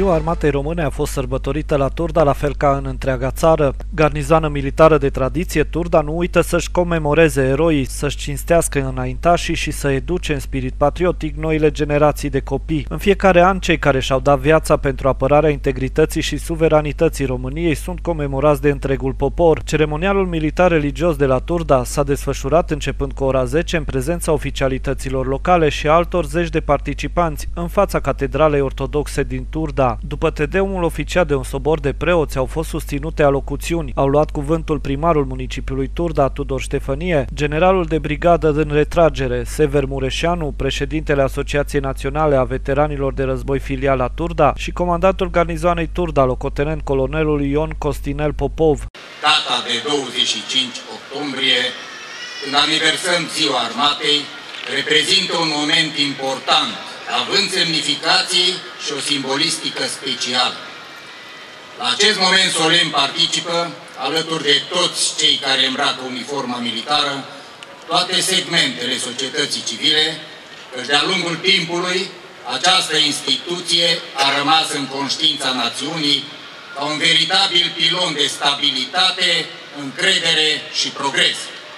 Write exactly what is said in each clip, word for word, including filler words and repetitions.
Ziua Armatei Române a fost sărbătorită la Turda, la fel ca în întreaga țară. Garnizoană militară de tradiție, Turda nu uită să-și comemoreze eroii, să-și cinstească înaintașii și să educe în spirit patriotic noile generații de copii. În fiecare an, cei care și-au dat viața pentru apărarea integrității și suveranității României sunt comemorați de întregul popor. Ceremonialul militar religios de la Turda s-a desfășurat începând cu ora zece în prezența oficialităților locale și altor zeci de participanți în fața Catedralei Ortodoxe din Turda. După tedeumul oficiat de un sobor de preoți, au fost susținute alocuțiuni. Au luat cuvântul primarul municipiului Turda, Tudor Ștefănie, generalul de brigadă din retragere, Sever Mureșanu, președintele Asociației Naționale a Veteranilor de Război filiala Turda și comandantul garnizoanei Turda, locotenent colonelul Ion Costinel Popov. Data de douăzeci și cinci octombrie, când aniversăm Ziua Armatei, reprezintă un moment important, având semnificații și o simbolistică specială. La acest moment solemn participă, alături de toți cei care îmbracă uniforma militară, toate segmentele societății civile, căci de-a lungul timpului această instituție a rămas în conștiința națiunii ca un veritabil pilon de stabilitate, încredere și progres.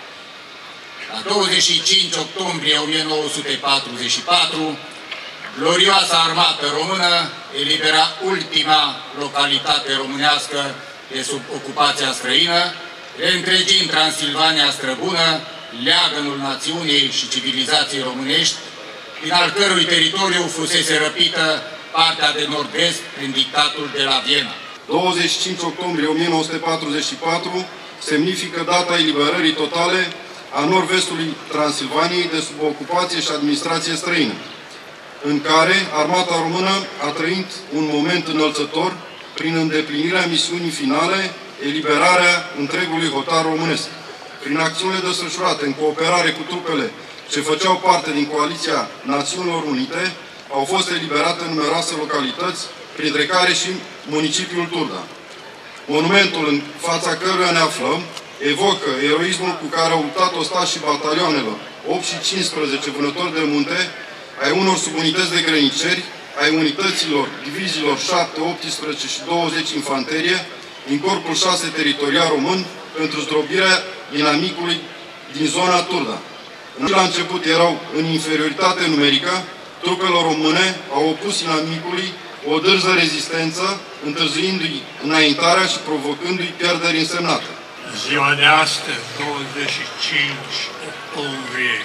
La douăzeci și cinci octombrie o mie nouă sute patruzeci și patru, glorioasa armată română elibera ultima localitate românească de sub ocupația străină, reîntregind Transilvania străbună, leagănul națiunii și civilizației românești, din al cărui teritoriu fusese răpită partea de nord-est prin dictatul de la Viena. douăzeci și cinci octombrie o mie nouă sute patruzeci și patru semnifică data eliberării totale a nord-vestului Transilvaniei de sub ocupație și administrație străină, în care armata română a trăit un moment înălțător prin îndeplinirea misiunii finale, eliberarea întregului hotar românesc. Prin acțiunile desfășurate în cooperare cu trupele ce făceau parte din Coaliția Națiunilor Unite, au fost eliberate numeroase localități, printre care și municipiul Turda. Monumentul în fața căruia ne aflăm evocă eroismul cu care au luptat ostașii batalioanelor opt și cincisprezece vânători de munte, ai unor subunități de grăniceri, ai unităților diviziilor șapte, optsprezece și douăzeci infanterie din Corpul șase teritorial român pentru zdrobirea inamicului din zona Turda. La început erau în inferioritate numerică, trupele române au opus inamicului o dârză rezistență, întârziindu-i înaintarea și provocându-i pierderi însemnate. Ziua de astăzi, douăzeci și cinci octombrie,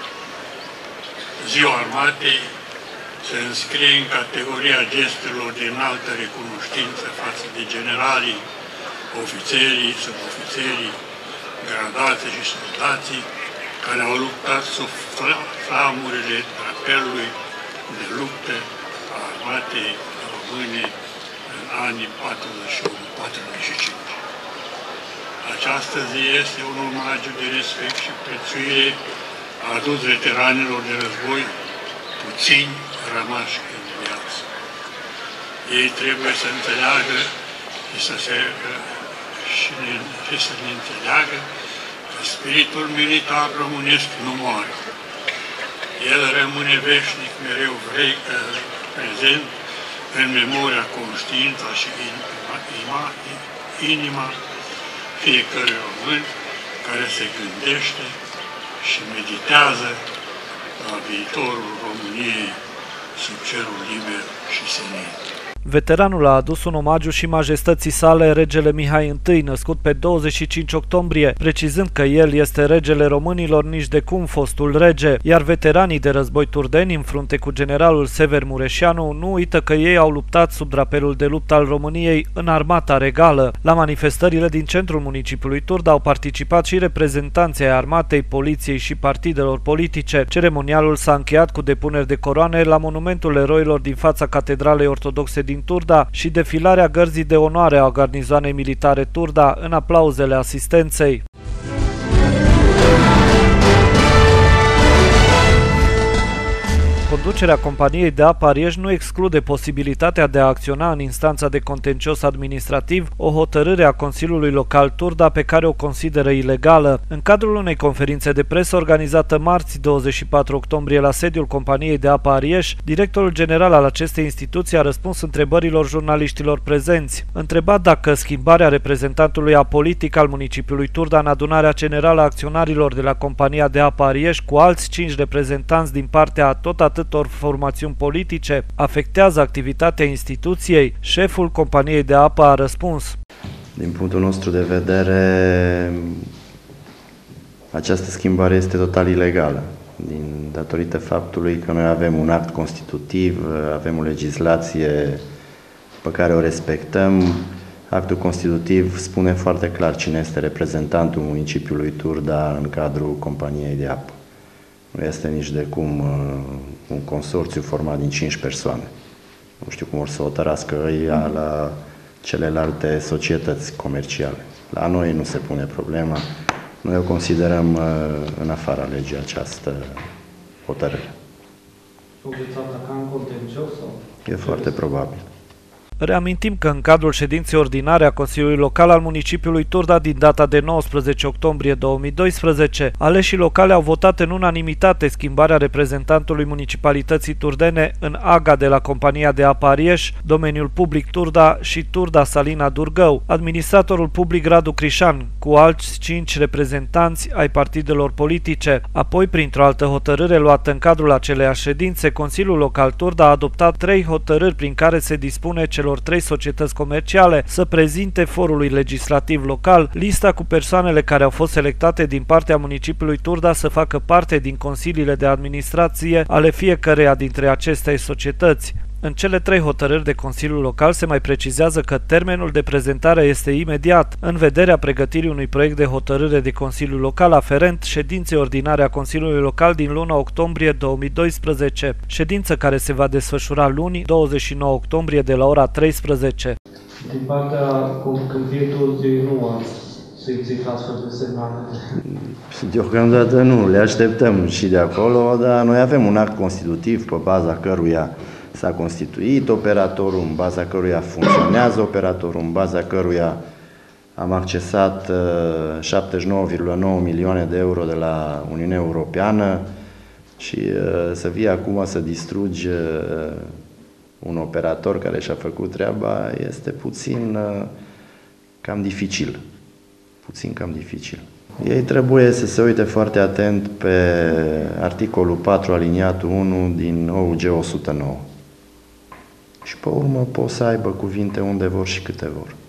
Ziua Armatei, se înscrie în categoria gesturilor de înaltă recunoștință față de generalii, ofițerii, subofițerii, gradații și soldații care au luptat sub flamurile drapelului de luptă a armatei române în anii patruzeci și unu patruzeci și cinci. Această zi este un omagiu de respect și prețuire adus veteranilor de război puțini rămași în viață. Ei trebuie să înțeleagă și să, se, și, ne, și să ne înțeleagă că spiritul militar românesc nu moare. El rămâne veșnic mereu vrei, prezent în memoria, conștiința și inima, inima fiecărui român care se gândește și meditează la viitorul României sub cerul liber și senin. Veteranul a adus un omagiu și majestății sale regele Mihai I, născut pe douăzeci și cinci octombrie, precizând că el este regele românilor, nici de cum fostul rege, iar veteranii de război turdeni, în frunte cu generalul Sever Mureșanu, nu uită că ei au luptat sub drapelul de luptă al României în armata regală. La manifestările din centrul municipiului Turda au participat și reprezentanții ai armatei, poliției și partidelor politice. Ceremonialul s-a încheiat cu depuneri de coroane la monumentul eroilor din fața Catedralei Ortodoxe din Turda și defilarea gărzii de onoare a garnizoanei militare Turda în aplauzele asistenței. Conducerea companiei de apă Arieș nu exclude posibilitatea de a acționa în instanța de contencios administrativ o hotărâre a Consiliului Local Turda pe care o consideră ilegală. În cadrul unei conferințe de presă organizată marți douăzeci și patru octombrie la sediul companiei de apă Arieș, directorul general al acestei instituții a răspuns întrebărilor jurnaliștilor prezenți. Întrebat dacă schimbarea reprezentantului apolitic al municipiului Turda în adunarea generală a acționarilor de la compania de apă Arieș cu alți cinci reprezentanți din partea a tot atâtor formațiuni politice afectează activitatea instituției, șeful companiei de apă a răspuns. Din punctul nostru de vedere, această schimbare este total ilegală, din datorită faptului că noi avem un act constitutiv, avem o legislație pe care o respectăm. Actul constitutiv spune foarte clar cine este reprezentantul municipiului Turda în cadrul companiei de apă. Nu este nici de cum un consorțiu format din cinci persoane. Nu știu cum or să o tărască ăia la celelalte societăți comerciale. La noi nu se pune problema. Noi o considerăm în afara legii această hotărâre. O veți ataca în contencios? E foarte probabil. Reamintim că în cadrul ședinței ordinare a Consiliului Local al municipiului Turda din data de nouăsprezece octombrie două mii doisprezece, aleșii locale au votat în unanimitate schimbarea reprezentantului municipalității turdene în A G A de la compania de apă Arieș, domeniul public Turda și Turda Salina Durgău, administratorul public Radu Crișan, cu alți cinci reprezentanți ai partidelor politice. Apoi, printr-o altă hotărâre luată în cadrul aceleiași ședințe, Consiliul Local Turda a adoptat trei hotărâri prin care se dispune celor trei societăți comerciale să prezinte forului legislativ local lista cu persoanele care au fost selectate din partea municipiului Turda să facă parte din consiliile de administrație ale fiecăreia dintre aceste societăți. În cele trei hotărâri de Consiliul Local se mai precizează că termenul de prezentare este imediat, în vederea pregătirii unui proiect de hotărâre de Consiliul Local aferent ședinței ordinare a Consiliului Local din luna octombrie două mii doisprezece, ședință care se va desfășura luni, douăzeci și nouă octombrie, de la ora treisprezece. Din partea Câmpiei Turzei nu ați simțit astfel de semnale? Deocamdată nu, le așteptăm și de acolo, dar noi avem un act constitutiv pe baza căruia s-a constituit operatorul, în baza căruia funcționează operatorul, în baza căruia am accesat șaptezeci și nouă virgulă nouă milioane de euro de la Uniunea Europeană și să vii acum să distrugi un operator care și-a făcut treaba este puțin cam dificil. Puțin cam dificil. Ei trebuie să se uite foarte atent pe articolul patru aliniatul unu din O U G o sută nouă. Și pe urmă pot să aibă cuvinte unde vor și câte vor.